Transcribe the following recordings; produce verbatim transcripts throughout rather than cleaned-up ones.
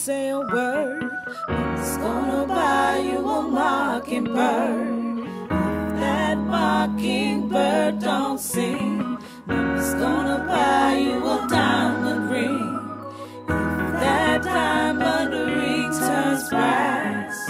say a word. Mama's gonna buy you a mockingbird. If that mockingbird don't sing, Mama's gonna buy you a diamond ring. If that diamond ring turns bright,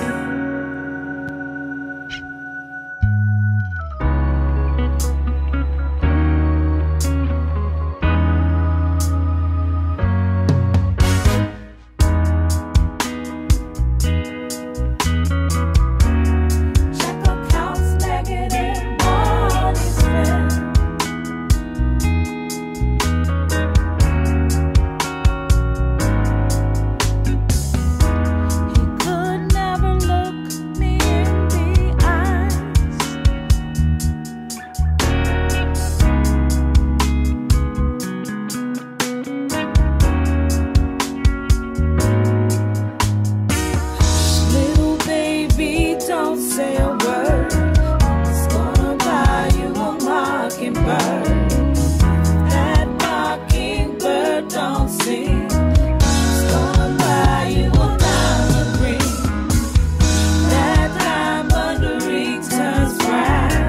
say a word. Mama's gonna buy you a mockingbird. That mockingbird don't sing, Mama's gonna buy you a diamond ring. That diamond ring turns brass.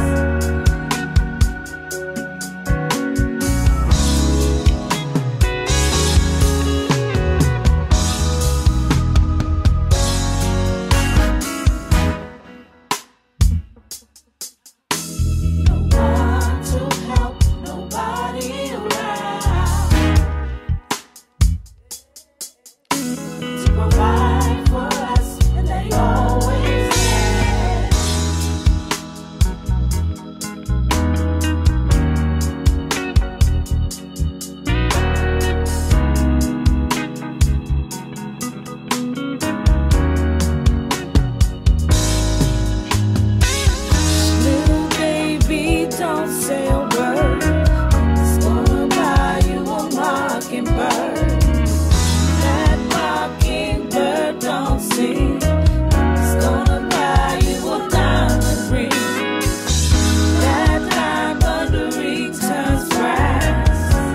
Don't say a word. Mama's gonna buy you a mockingbird. That mockingbird don't sing, Mama's gonna buy you a diamond ring. That diamond ring turns brass.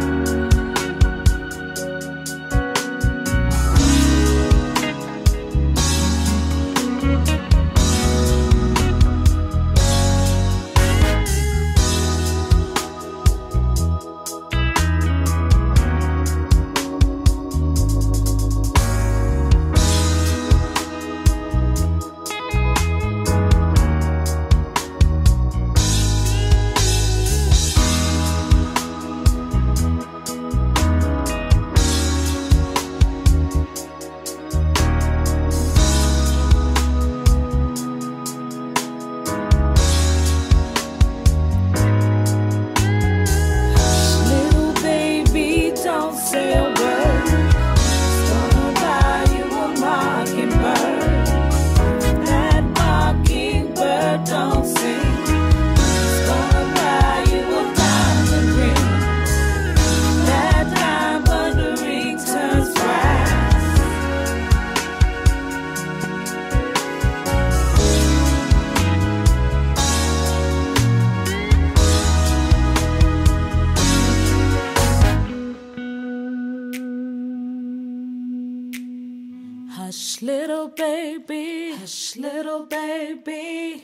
Don't say a word. Mama's gonna buy you a mockingbird. That mockingbird don't sing, Mama's gonna buy you a diamond ring. That diamond ring turns brass. Hush, little baby, hush, little baby.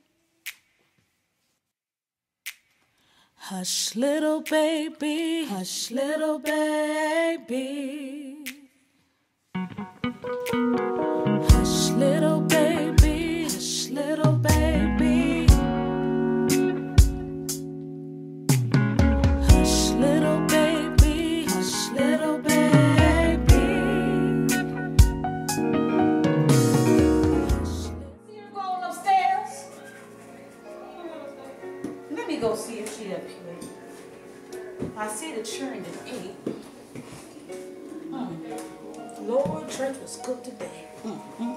Hush, little baby, hush, little baby. Hush, little baby, hush, little baby. Hush, little baby, hush, little baby. Go see if she up here. I see the children at eight. Mm. Lord, church was good today. Mm-hmm.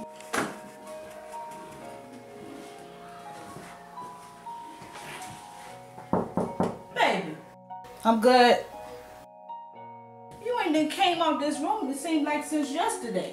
Baby, I'm good. You ain't then came out this room, it seemed like since yesterday.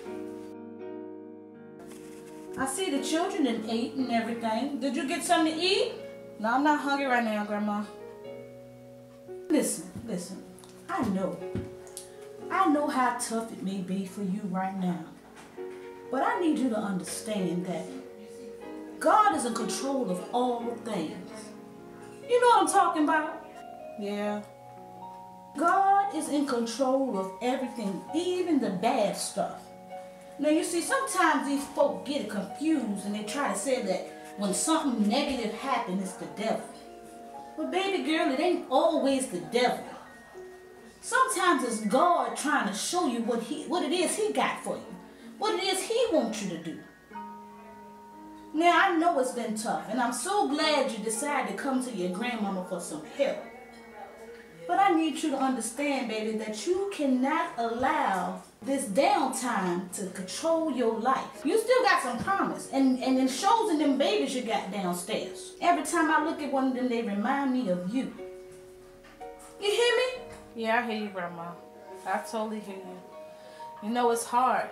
I see the children and ate and everything. Did you get something to eat? No, I'm not hungry right now, Grandma. Listen, listen. I know I know how tough it may be for you right now, but I need you to understand that God is in control of all things. You know what I'm talking about? Yeah. God is in control of everything, even the bad stuff. Now you see, sometimes these folk get it confused and they try to say that when something negative happens, it's the devil. But baby girl, it ain't always the devil. Sometimes it's God trying to show you what he, what it is he got for you. What it is he wants you to do. Now I know it's been tough, and I'm so glad you decided to come to your grandmama for some help. But I need you to understand, baby, that you cannot allow this downtime to control your life. You still got some promise, and, and it shows in them babies you got downstairs. Every time I look at one of them, they remind me of you. You hear me? Yeah, I hear you, Grandma. I totally hear you. You know, it's hard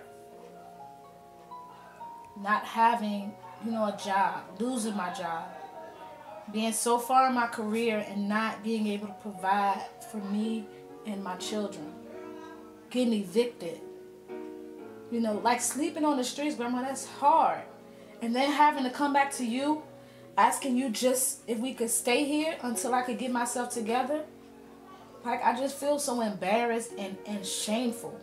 not having, you know, a job, losing my job, being so far in my career and not being able to provide for me and my children, getting evicted, you know, like sleeping on the streets, Grandma, that's hard. And then having to come back to you, asking you just if we could stay here until I could get myself together. Like, I just feel so embarrassed and, and shameful.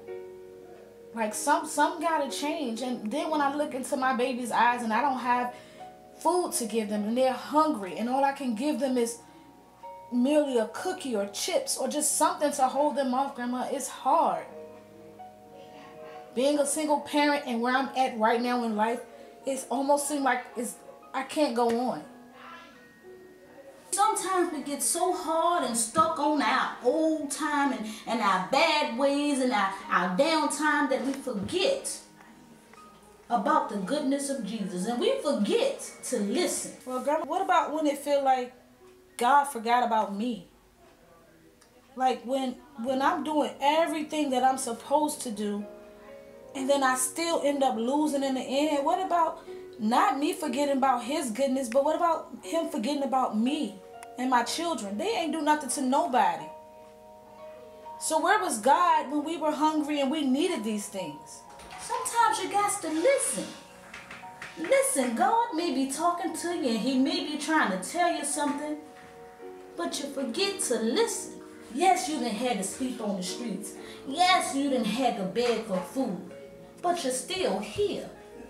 Like, some, some gotta change. And then when I look into my baby's eyes and I don't have food to give them and they're hungry and all I can give them is merely a cookie or chips or just something to hold them off, Grandma, it's hard. Being a single parent and where I'm at right now in life, it's almost seems like it's, I can't go on. Sometimes we get so hard and stuck on our old time and, and our bad ways and our, our downtime that we forget about the goodness of Jesus, and we forget to listen. Well, Grandma, what about when it feel like God forgot about me? Like when when I'm doing everything that I'm supposed to do and then I still end up losing in the end? What about not me forgetting about his goodness, but what about him forgetting about me and my children? They ain't do nothing to nobody. So where was God when we were hungry and we needed these things? Sometimes you got to listen. Listen, God may be talking to you and he may be trying to tell you something, but you forget to listen. Yes, you done had to sleep on the streets. Yes, you done had to beg for food, but you're still here.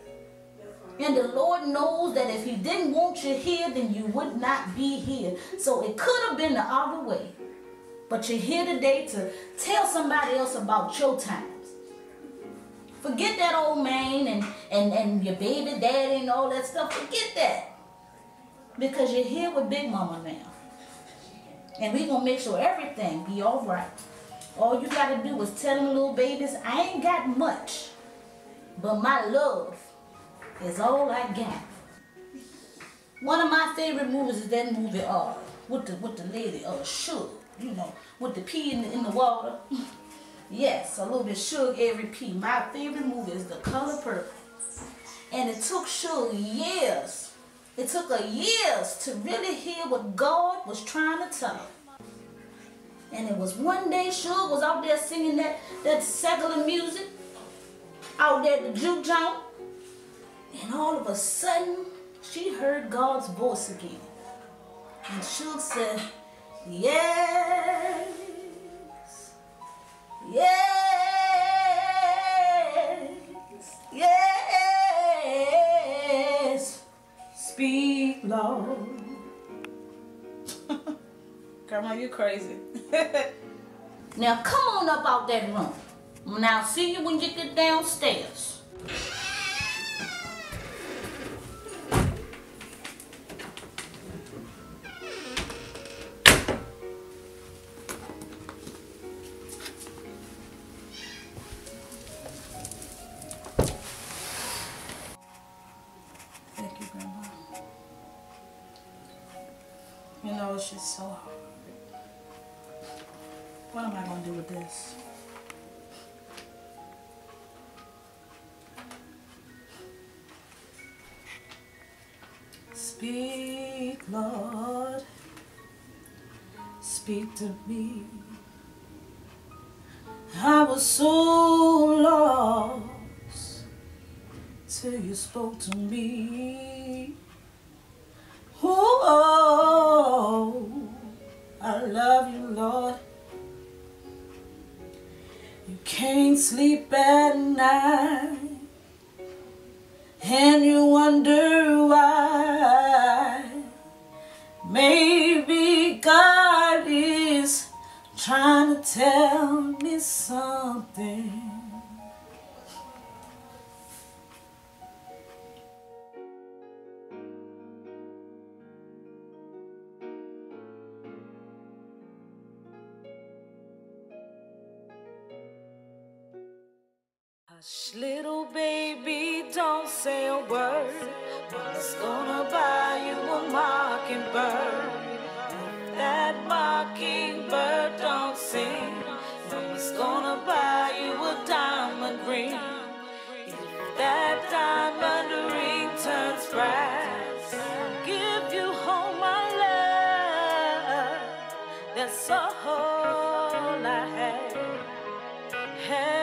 And the Lord knows that if he didn't want you here, then you would not be here. So it could have been the other way. But you're here today to tell somebody else about your times. Forget that old man and, and, and your baby daddy and all that stuff. Forget that. Because you're here with Big Mama now. And we're going to make sure everything be all right. All you got to do is tell them little babies, I ain't got much, but my love is all I got. One of my favorite movies is that movie, uh, with the with the lady, uh, Suge, you know, with the pea in the, in the water. Yes, a little bit Suge every pea. My favorite movie is The Color Purple. And it took Suge years. It took her years to really hear what God was trying to tell her. And it was one day Suge was out there singing that, that secular music, out there at the juke joint. And all of a sudden, she heard God's voice again. And Suge said, yes, yes, yes, speak, Lord. Grandma, you crazy. Now come on up out that room. Now see you when you get downstairs. Thank you, Grandma. You know, it's just so hard. What am I going to do with this? Speak, Lord. Speak to me. I was so lost till you spoke to me. Oh, I love you, Lord. You can't sleep at night, and you wonder why. Maybe God is trying to tell me something. Hush, little baby, don't say a word. Mama's gonna buy you a mockingbird. If that mockingbird don't sing, Mama's gonna buy you a diamond ring. If that diamond ring turns bright, I'll give you all my love. That's all I have. have